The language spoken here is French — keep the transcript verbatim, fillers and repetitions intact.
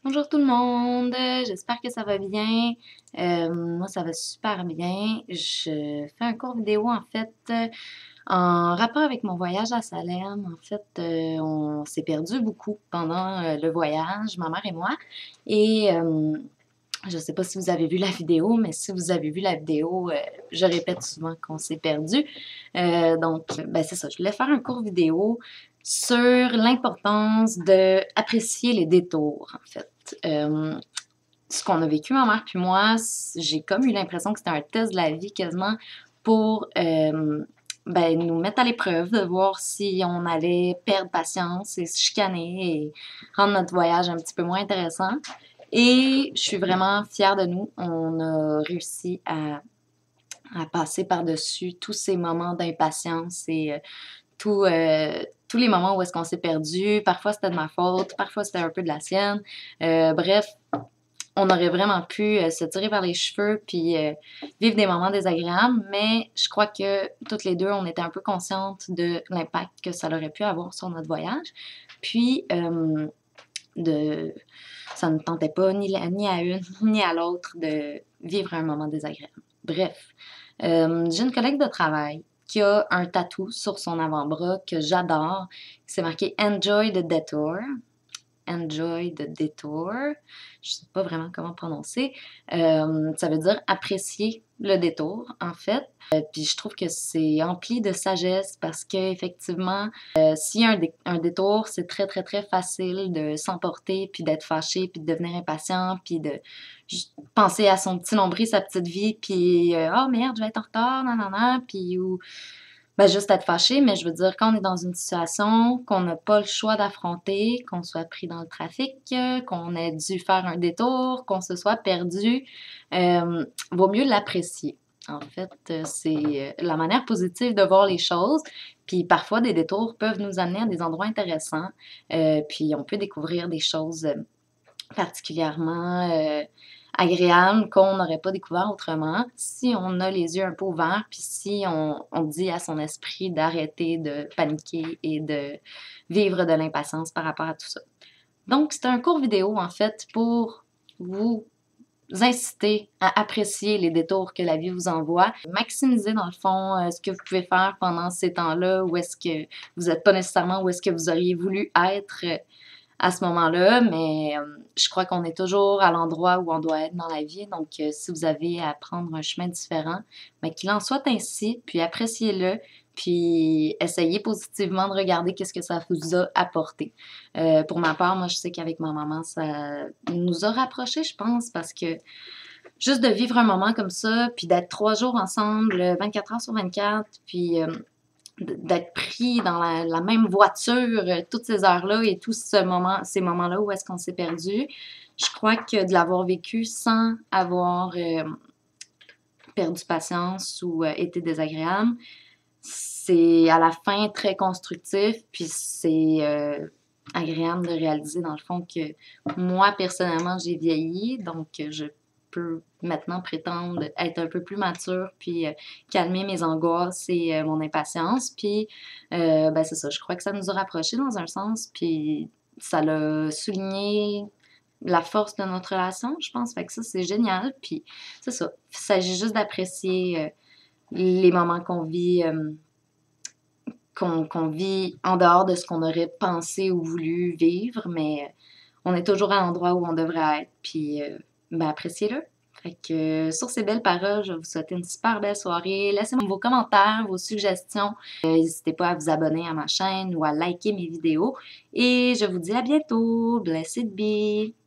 Bonjour tout le monde, j'espère que ça va bien. Euh, moi, ça va super bien. Je fais un court vidéo en fait euh, en rapport avec mon voyage à Salem. En fait, euh, on s'est perdu beaucoup pendant euh, le voyage, ma mère et moi. Et euh, je sais pas si vous avez vu la vidéo, mais si vous avez vu la vidéo, euh, je répète souvent qu'on s'est perdu. Euh, donc, ben c'est ça. Je voulais faire un court vidéo sur l'importance de apprécier les détours, en fait. Euh, ce qu'on a vécu, ma mère puis moi, j'ai comme eu l'impression que c'était un test de la vie quasiment pour euh, ben, nous mettre à l'épreuve, de voir si on allait perdre patience et se chicaner et rendre notre voyage un petit peu moins intéressant. Et je suis vraiment fière de nous. On a réussi à, à passer par-dessus tous ces moments d'impatience et euh, tout, euh, tous les moments où est-ce qu'on s'est perdu. Parfois, c'était de ma faute, parfois, c'était un peu de la sienne. Euh, bref, on aurait vraiment pu euh, se tirer par les cheveux puis euh, vivre des moments désagréables, mais je crois que toutes les deux, on était un peu conscientes de l'impact que ça aurait pu avoir sur notre voyage. Puis, euh, de, ça ne tentait pas ni, ni à une ni à l'autre de vivre un moment désagréable. Bref, euh, j'ai une collègue de travail qui a un tatou sur son avant-bras que j'adore. C'est marqué Enjoy the Detour. Enjoy the Detour. Je sais pas vraiment comment prononcer. Euh, ça veut dire apprécier le détour, en fait. Euh, puis je trouve que c'est empli de sagesse parce qu'effectivement, euh, s'il y a un, dé un détour, c'est très, très, très facile de s'emporter, puis d'être fâché, puis de devenir impatient, puis de penser à son petit nombril, sa petite vie, puis euh, oh merde, je vais être en retard, non, non, non, puis ou ben, juste être fâché, mais je veux dire, quand on est dans une situation qu'on n'a pas le choix d'affronter, qu'on soit pris dans le trafic, euh, qu'on ait dû faire un détour, qu'on se soit perdu, euh, vaut mieux l'apprécier. En fait, euh, c'est la manière positive de voir les choses. Puis parfois, des détours peuvent nous amener à des endroits intéressants. Euh, puis on peut découvrir des choses euh, particulièrement euh, agréable qu'on n'aurait pas découvert autrement si on a les yeux un peu ouverts, puis si on, on dit à son esprit d'arrêter de paniquer et de vivre de l'impatience par rapport à tout ça. Donc, c'est un court vidéo, en fait, pour vous inciter à apprécier les détours que la vie vous envoie, maximiser dans le fond euh, ce que vous pouvez faire pendant ces temps-là, où est-ce que vous n'êtes pas nécessairement où est-ce que vous auriez voulu être euh, à ce moment-là, mais euh, je crois qu'on est toujours à l'endroit où on doit être dans la vie. Donc, euh, si vous avez à prendre un chemin différent, ben, qu'il en soit ainsi, puis appréciez-le, puis essayez positivement de regarder qu'est-ce que ça vous a apporté. Euh, pour ma part, moi, je sais qu'avec ma maman, ça nous a rapprochés, je pense, parce que juste de vivre un moment comme ça, puis d'être trois jours ensemble, vingt-quatre heures sur vingt-quatre, puis euh, d'être pris dans la, la même voiture euh, toutes ces heures-là et tous ce moment, ces moments-là où est-ce qu'on s'est perdu. Je crois que de l'avoir vécu sans avoir euh, perdu patience ou euh, été désagréable, c'est à la fin très constructif, puis c'est euh, agréable de réaliser dans le fond que moi, personnellement, j'ai vieilli, donc je peux maintenant prétendre être un peu plus mature, puis euh, calmer mes angoisses et euh, mon impatience. Puis, euh, ben c'est ça, je crois que ça nous a rapprochés dans un sens, puis ça l'a souligné la force de notre relation, je pense. Fait que ça, c'est génial. Puis, c'est ça. Il s'agit juste d'apprécier euh, les moments qu'on vit, euh, qu'on qu'on vit en dehors de ce qu'on aurait pensé ou voulu vivre, mais euh, on est toujours à l'endroit où on devrait être, puis euh, ben, appréciez-le. Fait que euh, sur ces belles paroles, je vais vous souhaiter une super belle soirée. Laissez-moi vos commentaires, vos suggestions. Euh, N'hésitez pas à vous abonner à ma chaîne ou à liker mes vidéos. Et je vous dis à bientôt. Blessed be!